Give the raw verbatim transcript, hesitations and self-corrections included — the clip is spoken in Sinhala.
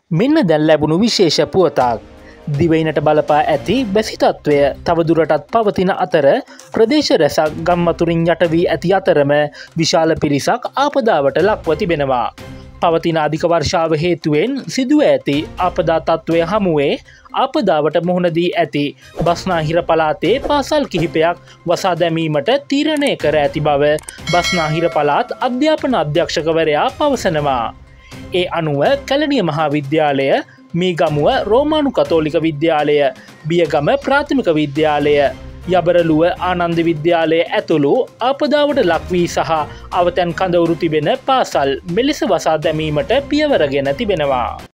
මෙන්න දැන් ලැබුණු විශේෂ පුවතක්. දිවයිනට බලපා ඇති බැසි තත්ත්වය තවදුරටත් පවතින අතර ප්‍රදේශ රැසක් ගම්මතුරින් යට වී ඇති අතරම විශාල පිරිසක් ආපදාවට ලක්ව තිබෙනවා. පවතින අධික වර්ෂාව හේතුවෙන් සිදුව ඇති ආපදා තත්ත්වය හමුවේ ආපදාවට මුහුණ දී ඇති බස්නාහිර පළාතේ පාසල් කිහිපයක් වසා දැමීමට තීරණය කර ඇති බව බස්නාහිර පළාත් අධ්‍යාපන අධ්‍යක්ෂකවරයා පවසනවා. ඒ අනුව කැලණිය මහා විද්‍යාලය, මීගමුව රෝමානු කතෝලික විද්‍යාලය, බියගම ප්‍රාථමික විද්‍යාලය, යබරලුව ආනන්ද විද්‍යාලය ඇතුළු ආපදාවට ලක්වී සහ අවතැන් කඳවුරු තිබෙන පාසල් මෙලෙස වසා දැමීමට පියවරගෙන තිබෙනවා.